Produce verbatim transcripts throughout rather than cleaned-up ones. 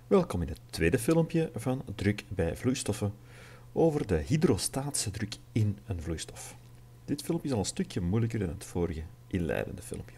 Welkom in het tweede filmpje van druk bij vloeistoffen over de hydrostatische druk in een vloeistof. Dit filmpje is al een stukje moeilijker dan het vorige inleidende filmpje.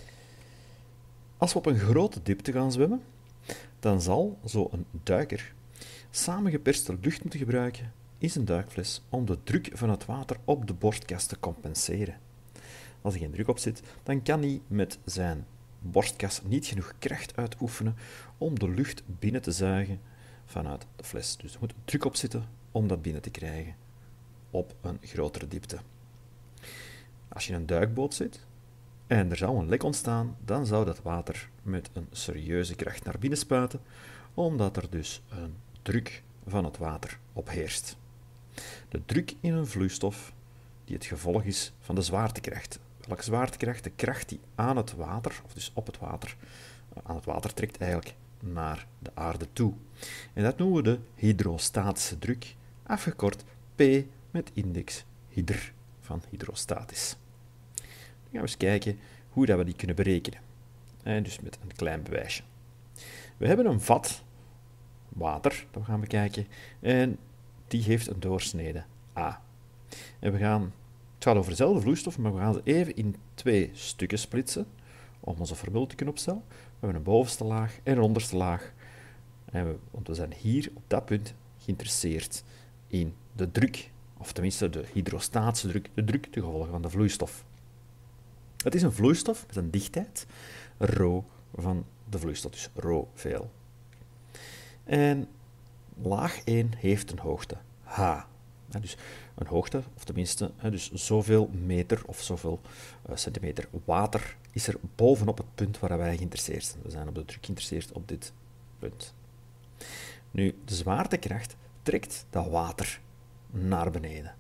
Als we op een grote diepte gaan zwemmen, dan zal zo'n duiker samengeperste lucht moeten gebruiken in zijn duikfles om de druk van het water op de borstkas te compenseren. Als er geen druk op zit, dan kan hij met zijn borstkas niet genoeg kracht uitoefenen om de lucht binnen te zuigen vanuit de fles. Dus er moet druk op zitten om dat binnen te krijgen op een grotere diepte. Als je in een duikboot zit en er zou een lek ontstaan, dan zou dat water met een serieuze kracht naar binnen spuiten, omdat er dus een druk van het water op heerst. De druk in een vloeistof die het gevolg is van de zwaartekracht. Welke zwaartekracht? De kracht die aan het water, of dus op het water, aan het water trekt eigenlijk naar de aarde toe. En dat noemen we de hydrostatische druk, afgekort P met index hydr van hydrostatisch. Dan gaan we eens kijken hoe dat we die kunnen berekenen. En dus met een klein bewijsje. We hebben een vat water, dat we gaan bekijken, en die heeft een doorsnede A. En we gaan, het gaat over dezelfde vloeistof, maar we gaan ze even in twee stukken splitsen om onze formule te kunnen opstellen. We hebben een bovenste laag en een onderste laag. En we, want we zijn hier op dat punt geïnteresseerd in de druk, of tenminste de hydrostatische druk, de druk te gevolgen van de vloeistof. Het is een vloeistof met een dichtheid, rho van de vloeistof, dus rho veel. En laag één heeft een hoogte h. Ja, dus een hoogte, of tenminste, dus zoveel meter of zoveel uh, centimeter water is er bovenop het punt waar wij geïnteresseerd zijn. We zijn op de druk geïnteresseerd op dit punt. Nu, de zwaartekracht trekt dat water naar beneden.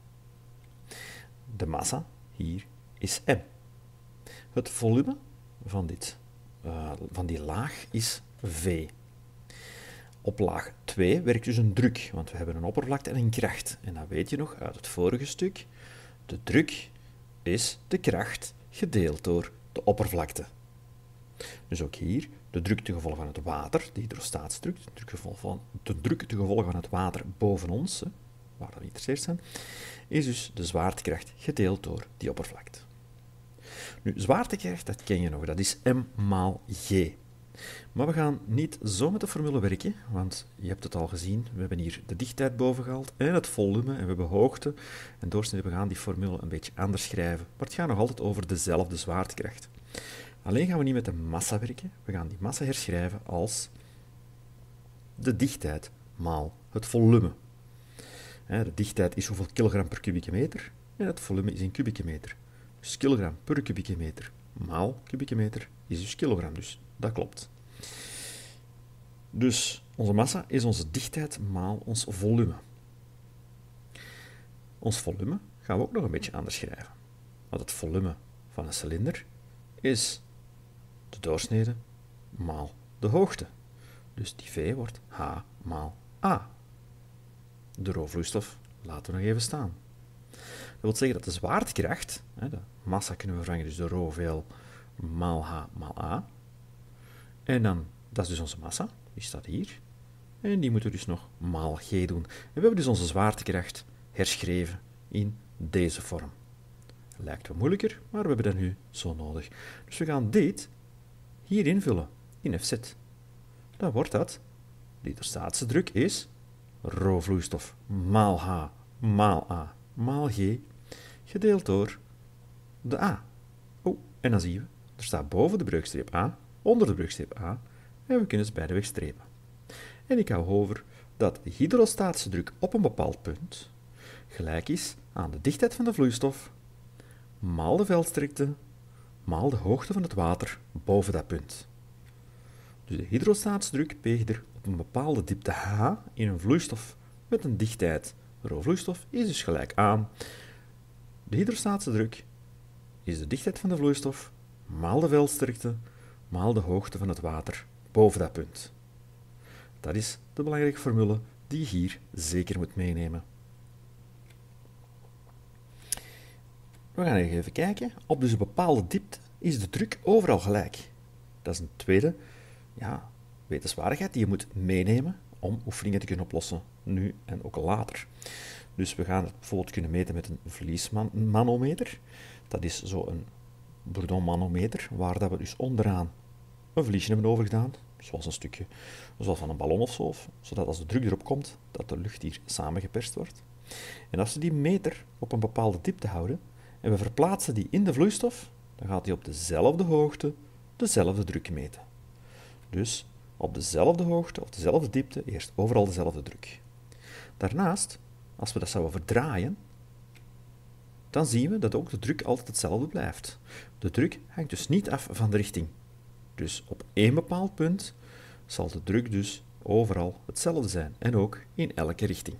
De massa hier is m. Het volume van, dit, uh, van die laag is v. Op laag twee werkt dus een druk, want we hebben een oppervlakte en een kracht. En dat weet je nog uit het vorige stuk. De druk is de kracht gedeeld door de oppervlakte. Dus ook hier, de druk te gevolgen van het water, de hydrostatische druk, de druk, van, de druk te gevolgen van het water boven ons, hè, waar we geïnteresseerd zijn, is dus de zwaartekracht gedeeld door die oppervlakte. Nu, zwaartekracht, dat ken je nog, dat is m maal g. Maar we gaan niet zo met de formule werken, want je hebt het al gezien, we hebben hier de dichtheid boven gehaald en het volume, en we hebben hoogte en doorsnede. We gaan die formule een beetje anders schrijven, maar het gaat nog altijd over dezelfde zwaartekracht. Alleen gaan we niet met de massa werken, we gaan die massa herschrijven als de dichtheid maal het volume. De dichtheid is hoeveel kilogram per kubieke meter en het volume is in kubieke meter. Dus kilogram per kubieke meter maal kubieke meter is dus kilogram, dus dat klopt. Dus onze massa is onze dichtheid maal ons volume. Ons volume gaan we ook nog een beetje anders schrijven. Want het volume van een cilinder is de doorsnede maal de hoogte. Dus die V wordt H maal A. De rho-vloeistof laten we nog even staan. Dat wil zeggen dat de zwaartekracht, de massa kunnen we vervangen, dus de rho veel maal H maal A. En dan, dat is dus onze massa, die staat hier. En die moeten we dus nog maal G doen. En we hebben dus onze zwaartekracht herschreven in deze vorm. Lijkt wel moeilijker, maar we hebben dat nu zo nodig. Dus we gaan dit hier invullen, in F Z. Dan wordt dat, de hydrostatische druk is rho vloeistof maal H maal A maal G, gedeeld door de A. Oh, en dan zien we, er staat boven de breukstreep A, onder de breukstreep A, en we kunnen ze beide wegstrepen. En ik hou over dat de hydrostatische druk op een bepaald punt gelijk is aan de dichtheid van de vloeistof, maal de veldsterkte, maal de hoogte van het water boven dat punt. Dus de hydrostatische druk P er op een bepaalde diepte H in een vloeistof met een dichtheid rho vloeistof is dus gelijk aan de hydrostatische druk is de dichtheid van de vloeistof maal de veldsterkte maal de hoogte van het water boven dat punt. Dat is de belangrijke formule die je hier zeker moet meenemen. We gaan even kijken. Op dus een bepaalde diepte is de druk overal gelijk. Dat is een tweede ja, wetenswaardigheid die je moet meenemen om oefeningen te kunnen oplossen, nu en ook later. Dus we gaan het bijvoorbeeld kunnen meten met een vliesmanometer. Dat is zo'n Bourdon-manometer, waar dat we dus onderaan een vliesje hebben overgedaan, zoals een stukje, zoals van een ballon of zo, zodat als de druk erop komt, dat de lucht hier samengeperst wordt. En als we die meter op een bepaalde diepte houden, en we verplaatsen die in de vloeistof, dan gaat die op dezelfde hoogte dezelfde druk meten. Dus op dezelfde hoogte of dezelfde diepte eerst overal dezelfde druk. Daarnaast, als we dat zouden verdraaien, dan zien we dat ook de druk altijd hetzelfde blijft. De druk hangt dus niet af van de richting. Dus op één bepaald punt zal de druk dus overal hetzelfde zijn en ook in elke richting.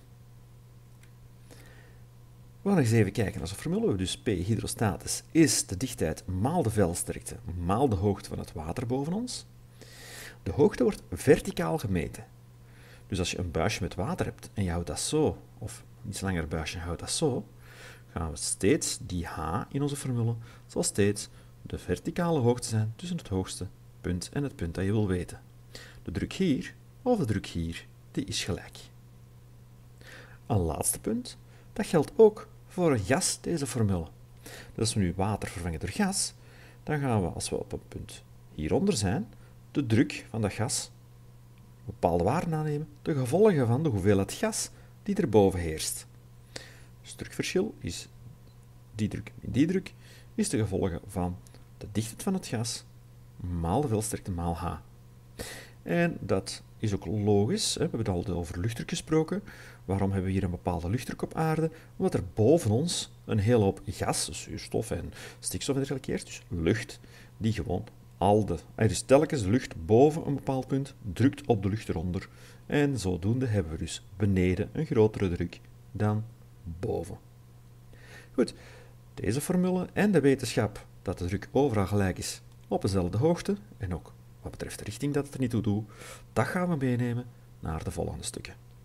We gaan nog eens even kijken naar zo'n formule. Dus P hydrostatus is de dichtheid maal de velsterkte maal de hoogte van het water boven ons. De hoogte wordt verticaal gemeten. Dus als je een buisje met water hebt en je houdt dat zo, of een iets langer buisje houdt dat zo, gaan we steeds die h in onze formule, zal steeds de verticale hoogte zijn tussen het hoogste punt en het punt dat je wil weten. De druk hier, of de druk hier, die is gelijk. Een laatste punt, dat geldt ook voor een gas, deze formule. Dus als we nu water vervangen door gas, dan gaan we, als we op een punt hieronder zijn, de druk van dat gas een bepaalde waarde aannemen, de gevolgen van de hoeveelheid gas die erboven heerst. Dus het drukverschil is die druk in die druk, is de gevolgen van de dichtheid van het gas maal de velsterkte maal h. En dat is ook logisch. Hè. We hebben het al over luchtdruk gesproken. Waarom hebben we hier een bepaalde luchtdruk op aarde? Omdat er boven ons een hele hoop gas, zuurstof en stikstof en dergelijke heerst, dus lucht, die gewoon al de... Dus telkens de lucht boven een bepaald punt drukt op de lucht eronder. En zodoende hebben we dus beneden een grotere druk dan boven. Goed, deze formule en de wetenschap dat de druk overal gelijk is op dezelfde hoogte, en ook wat betreft de richting dat het er niet toe doet, dat gaan we meenemen naar de volgende stukken.